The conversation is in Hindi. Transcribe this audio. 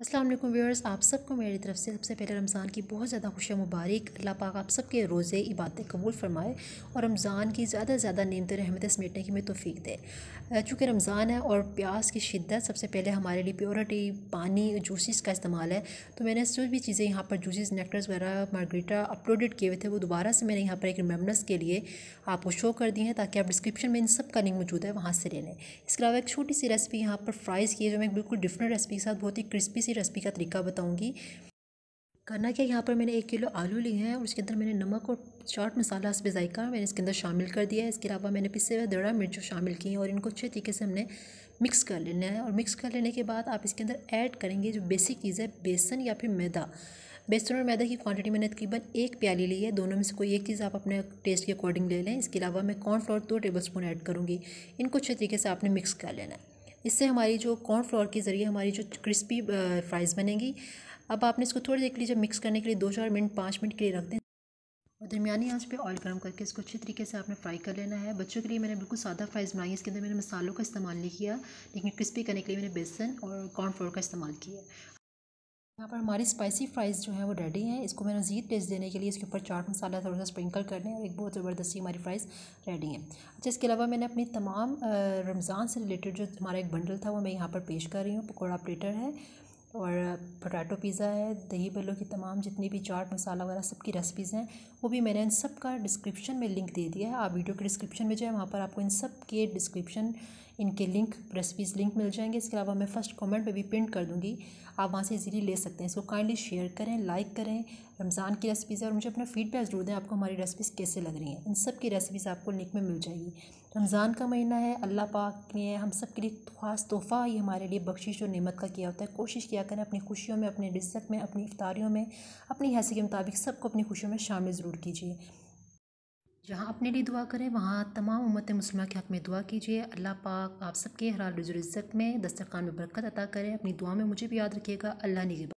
अस्सलाम वालेकुम व्यूअर्स, आप सबको मेरी तरफ से सबसे पहले रमज़ान की बहुत ज़्यादा खुशियाँ मुबारक। अल्लाह पाक आप सबके रोज़े इबादतें कबूल फरमाए और रमज़ान की ज़्यादा से ज़्यादा नेमतें रहमतें समेटने की हमें तौफीक दे। चूँकि रमज़ान है और प्यास की शिद्दत सबसे पहले हमारे लिए प्योरिटी पानी जूसेस का इस्तेमाल है। तो मैंने जो भी चीज़ें यहाँ पर जूसेस नेक्टर्स वगैरह मार्गरीटा अपलोडेड किए हुए थे वो दोबारा से मैंने यहाँ पर एक रिमेम्बरेंस के लिए आपको शो कर दी हैं, ताकि आप डिस्क्रिप्शन में इन सब का लिंक मौजूद है, वहाँ से ले लें। इसके अलावा एक छोटी सी रेसिपी यहाँ पर फ्राइज़ की है, जो मैं बिल्कुल डिफरेंट रेसिपी के साथ बहुत ही क्रिस्पी सी रेसिपी का तरीका बताऊँगी। करना क्या, यहाँ पर मैंने 1 किलो आलू लिए हैं और उसके अंदर मैंने नमक और चाट मसाला हस्बे ज़ायका मैंने इसके अंदर शामिल कर दिया है। इसके अलावा मैंने पिसे हुए दड़ा मिर्च शामिल की हैं और इनको अच्छे तरीके से हमने मिक्स कर लेना है। और मिक्स कर लेने के बाद आप इसके अंदर ऐड करेंगे जो बेसिक चीज़ है, बेसन या फिर मैदा। बेसन और मैदा की क्वांटिटी मैंने तकरीबन 1 प्याली ली है, दोनों में से कोई एक चीज़ आप अपने टेस्ट के अकॉर्डिंग ले लें। इसके अलावा मैं कॉर्नफ्लोर 2 टेबलस्पून ऐड करूँगी। इनको अच्छे तरीके से आपने मिक्स कर लेना है। इससे हमारी जो कॉर्नफ्लोर के ज़रिए हमारी जो क्रिस्पी फ्राइज़ बनेंगी। अब आपने इसको थोड़ी देर के लिए जब मिक्स करने के लिए 2-4 मिनट 5 मिनट के लिए रख दें और दरमियानी आंच पे ऑयल गर्म करके इसको अच्छी तरीके से आपने फ्राई कर लेना है। बच्चों के लिए मैंने बिल्कुल सादा फ्राइज़ बनाई है, इसके अंदर मैंने मसालों का इस्तेमाल नहीं किया, लेकिन क्रिस्पी करने के लिए मैंने बेसन और कॉर्नफ्लोर का इस्तेमाल किया। यहाँ पर हमारी स्पाइसी फ्राइज़ जो हैं वो रेडी हैं। इसको मैंने मज़ीद टेस्ट देने के लिए इसके ऊपर चाट मसाला थोड़ा सा स्प्रिंकल करने और एक बहुत ज़बरदस्ती हमारी फ्राइज़ रेडी हैं। अच्छा, इसके अलावा मैंने अपनी तमाम रमज़ान से रिलेटेड जो हमारा एक बंडल था वो मैं यहाँ पर पेश कर रही हूँ। पकौड़ा प्लेटर है और पोटैटो पिज़्ज़ा है, दही बल्लों की तमाम जितनी भी चाट मसाला वगैरह सबकी रेसिपीज़ हैं वो भी मैंने इन सब का डिस्क्रिप्शन में लिंक दे दिया है। आप वीडियो के डिस्क्रिप्शन में जाए, वहाँ पर आपको इन सब के डिस्क्रिप्शन इनके लिंक रेसिपीज़ लिंक मिल जाएंगे। इसके अलावा मैं फर्स्ट कमेंट पे भी पिन कर दूँगी, आप वहाँ से इजीली ले सकते हैं। इसको काइंडली शेयर करें, लाइक करें। रमज़ान की रेसिपीज़ है और मुझे अपना फीडबैक ज़रूर दें आपको हमारी रेसिपीज़ कैसे लग रही हैं। इन सब की रेसिपीज़ आपको लिंक में मिल जाएगी। रमज़ान का महीना है, अल्लाह पाक ने हम सब के लिए ख़ास तोहफ़ा ये हमारे लिए बख्शिश और नेमत का किया होता है। कोशिश किया करें अपनी खुशियों में, अपने रिज़्क़ में, अपनी इफ्तारियों में, अपनी हैसियत के मुताबिक सबको अपनी खुशियों में शामिल ज़रूर कीजिए। जहाँ अपने लिए दुआ करें, वहाँ तमाम उम्मत मुस्लिमा के हक़ में दुआ कीजिए। अल्लाह पाक आप सबके हलाल रिज़्क़ में, दस्तरखान में बरकत अता करें। अपनी दुआ में मुझे भी याद रखिएगा। अल्लाह निगहबान।